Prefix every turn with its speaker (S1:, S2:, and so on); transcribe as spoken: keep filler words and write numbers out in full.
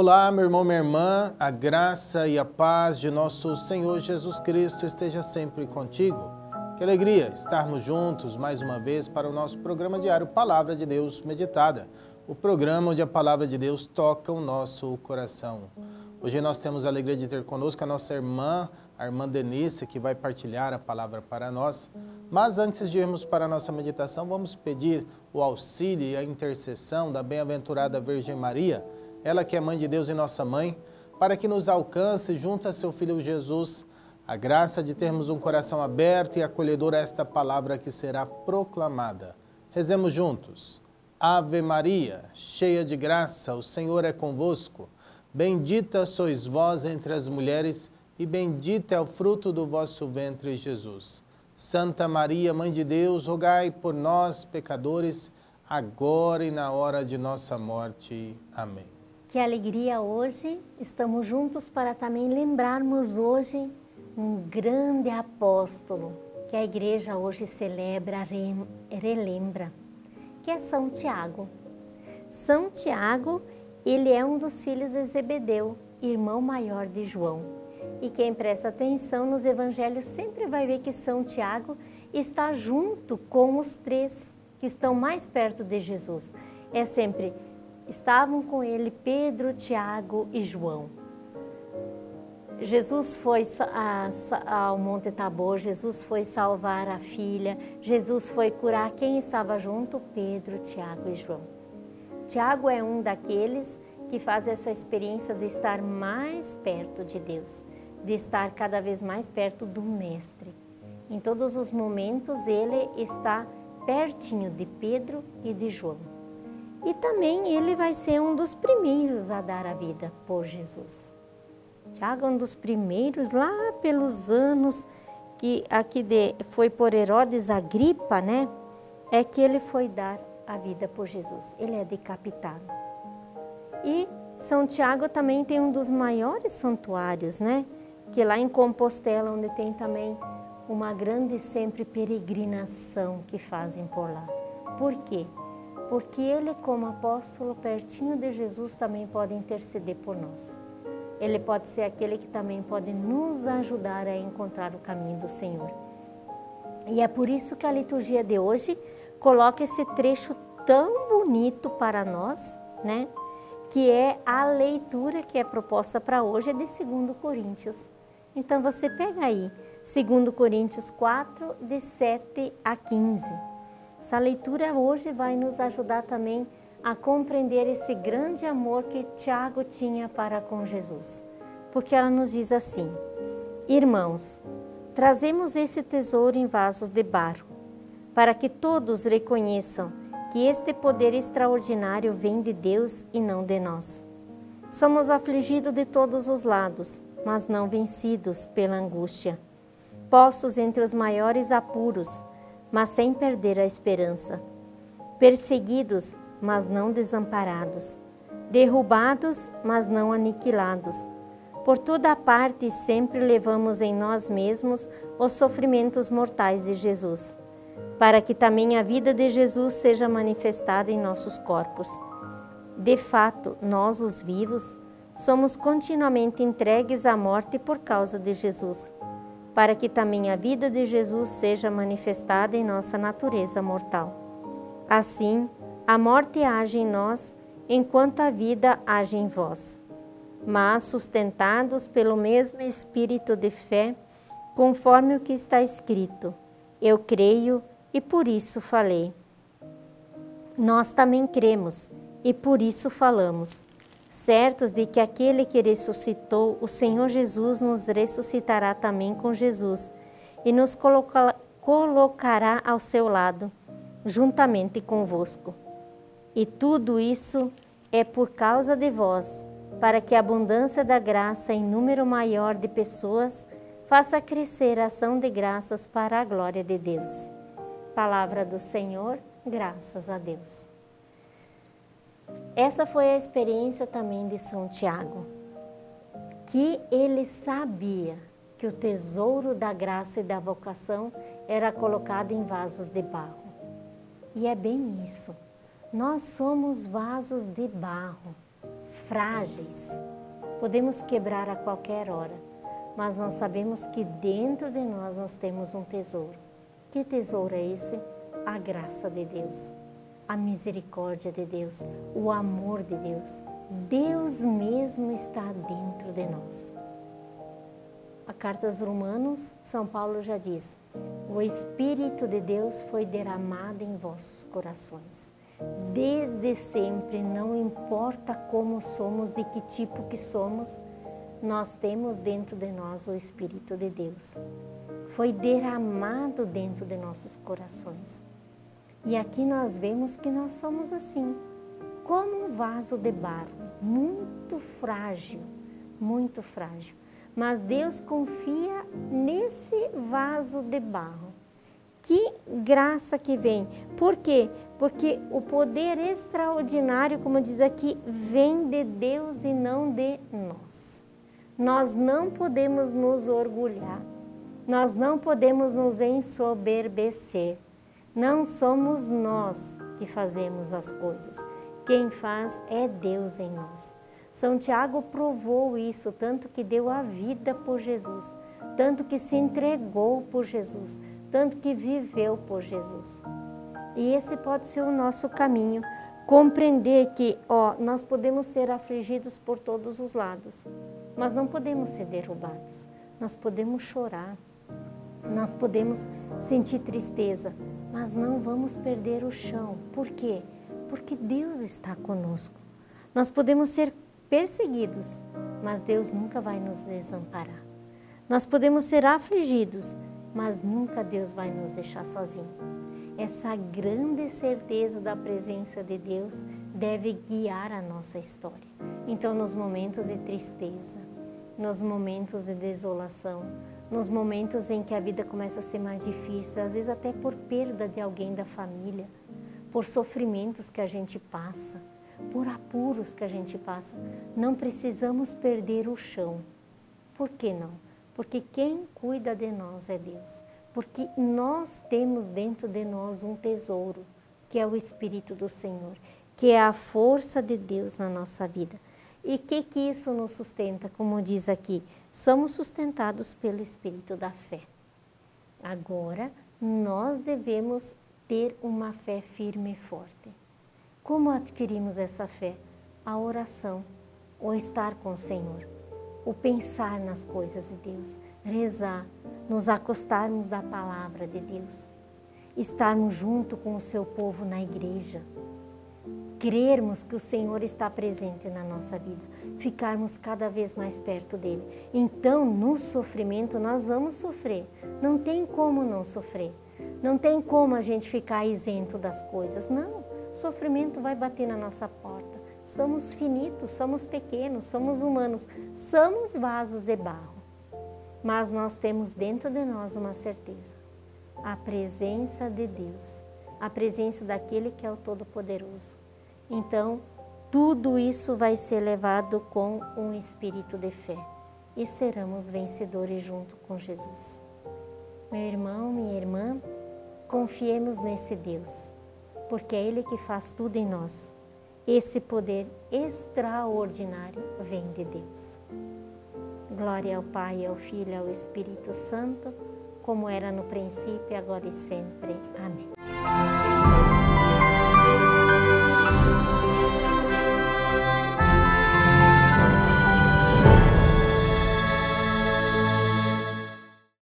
S1: Olá, meu irmão, minha irmã, a graça e a paz de nosso Senhor Jesus Cristo esteja sempre contigo. Que alegria estarmos juntos mais uma vez para o nosso programa diário Palavra de Deus Meditada, o programa onde a Palavra de Deus toca o nosso coração. Hoje nós temos a alegria de ter conosco a nossa irmã, a irmã Denise, que vai partilhar a palavra para nós. Mas antes de irmos para a nossa meditação, vamos pedir o auxílio e a intercessão da bem-aventurada Virgem Maria, ela que é Mãe de Deus e nossa Mãe, para que nos alcance junto a seu Filho Jesus a graça de termos um coração aberto e acolhedor a esta palavra que será proclamada. Rezemos juntos. Ave Maria, cheia de graça, o Senhor é convosco. Bendita sois vós entre as mulheres e bendito é o fruto do vosso ventre, Jesus. Santa Maria, Mãe de Deus, rogai por nós, pecadores, agora e na hora de nossa morte. Amém.
S2: Que alegria hoje, estamos juntos para também lembrarmos hoje um grande apóstolo que a igreja hoje celebra, relembra, que é São Tiago. São Tiago, ele é um dos filhos de Zebedeu, irmão maior de João. E quem presta atenção nos evangelhos sempre vai ver que São Tiago está junto com os três que estão mais perto de Jesus. É sempre, estavam com ele Pedro, Tiago e João. Jesus foi ao Monte Tabor, Jesus foi salvar a filha, Jesus foi curar quem estava junto? Pedro, Tiago e João. Tiago é um daqueles que faz essa experiência de estar mais perto de Deus, de estar cada vez mais perto do Mestre. Em todos os momentos ele está pertinho de Pedro e de João. E também ele vai ser um dos primeiros a dar a vida por Jesus. Tiago é um dos primeiros lá pelos anos que aqui de, foi por Herodes Agripa, né? É que ele foi dar a vida por Jesus. Ele é decapitado. E São Tiago também tem um dos maiores santuários, né? Que lá em Compostela, onde tem também uma grande sempre peregrinação que fazem por lá. Por quê? Porque ele, como apóstolo, pertinho de Jesus, também pode interceder por nós. Ele pode ser aquele que também pode nos ajudar a encontrar o caminho do Senhor. E é por isso que a liturgia de hoje coloca esse trecho tão bonito para nós, né? Que é a leitura que é proposta para hoje, é de dois Coríntios. Então você pega aí, dois Coríntios quatro, de sete a quinze. Essa leitura hoje vai nos ajudar também a compreender esse grande amor que Tiago tinha para com Jesus. Porque ela nos diz assim: Irmãos, trazemos esse tesouro em vasos de barro, para que todos reconheçam que este poder extraordinário vem de Deus e não de nós. Somos afligidos de todos os lados, mas não vencidos pela angústia. Postos entre os maiores apuros, mas sem perder a esperança. Perseguidos, mas não desamparados. Derrubados, mas não aniquilados. Por toda parte sempre levamos em nós mesmos os sofrimentos mortais de Jesus, para que também a vida de Jesus seja manifestada em nossos corpos. De fato, nós, os vivos, somos continuamente entregues à morte por causa de Jesus, para que também a vida de Jesus seja manifestada em nossa natureza mortal. Assim, a morte age em nós, enquanto a vida age em vós. Mas, sustentados pelo mesmo espírito de fé, conforme o que está escrito, eu creio e por isso falei. Nós também cremos e por isso falamos, certos de que aquele que ressuscitou o Senhor Jesus nos ressuscitará também com Jesus e nos coloca, colocará ao seu lado, juntamente convosco. E tudo isso é por causa de vós, para que a abundância da graça em número maior de pessoas faça crescer a ação de graças para a glória de Deus. Palavra do Senhor, graças a Deus. Essa foi a experiência também de São Tiago, que ele sabia que o tesouro da graça e da vocação era colocado em vasos de barro. E é bem isso. Nós somos vasos de barro, frágeis, podemos quebrar a qualquer hora, mas nós sabemos que dentro de nós nós temos um tesouro. Que tesouro é esse? A graça de Deus, a misericórdia de Deus, o amor de Deus. Deus mesmo está dentro de nós. A carta aos Romanos, São Paulo já diz: o Espírito de Deus foi derramado em vossos corações. Desde sempre, não importa como somos, de que tipo que somos, nós temos dentro de nós o Espírito de Deus. Foi derramado dentro de nossos corações. E aqui nós vemos que nós somos assim, como um vaso de barro, muito frágil, muito frágil. Mas Deus confia nesse vaso de barro. Que graça que vem. Por quê? Porque o poder extraordinário, como diz aqui, vem de Deus e não de nós. Nós não podemos nos orgulhar. Nós não podemos nos ensoberbecer. Não somos nós que fazemos as coisas. Quem faz é Deus em nós. São Tiago provou isso, tanto que deu a vida por Jesus, tanto que se entregou por Jesus, tanto que viveu por Jesus. E esse pode ser o nosso caminho, compreender que, ó, nós podemos ser afligidos por todos os lados, mas não podemos ser derrubados. Nós podemos chorar, nós podemos sentir tristeza, mas não vamos perder o chão. Por quê? Porque Deus está conosco. Nós podemos ser perseguidos, mas Deus nunca vai nos desamparar. Nós podemos ser afligidos, mas nunca Deus vai nos deixar sozinhos. Essa grande certeza da presença de Deus deve guiar a nossa história. Então, nos momentos de tristeza, nos momentos de desolação, nos momentos em que a vida começa a ser mais difícil, às vezes até por perda de alguém da família, por sofrimentos que a gente passa, por apuros que a gente passa, não precisamos perder o chão. Por que não? Porque quem cuida de nós é Deus. Porque nós temos dentro de nós um tesouro, que é o Espírito do Senhor, que é a força de Deus na nossa vida. E o que, que isso nos sustenta? Como diz aqui, somos sustentados pelo Espírito da fé. Agora, nós devemos ter uma fé firme e forte. Como adquirimos essa fé? A oração, o estar com o Senhor, o pensar nas coisas de Deus, rezar, nos acostarmos da palavra de Deus, estarmos junto com o seu povo na igreja, crermos que o Senhor está presente na nossa vida, ficarmos cada vez mais perto dele. Então, no sofrimento, nós vamos sofrer. Não tem como não sofrer. Não tem como a gente ficar isento das coisas. Não, o sofrimento vai bater na nossa porta. Somos finitos, somos pequenos, somos humanos, somos vasos de barro. Mas nós temos dentro de nós uma certeza, a presença de Deus, a presença daquele que é o Todo-Poderoso. Então, tudo isso vai ser levado com um espírito de fé e seremos vencedores junto com Jesus. Meu irmão, minha irmã, confiemos nesse Deus, porque é Ele que faz tudo em nós. Esse poder extraordinário vem de Deus. Glória ao Pai, ao Filho e ao Espírito Santo, como era no princípio, agora e sempre. Amém.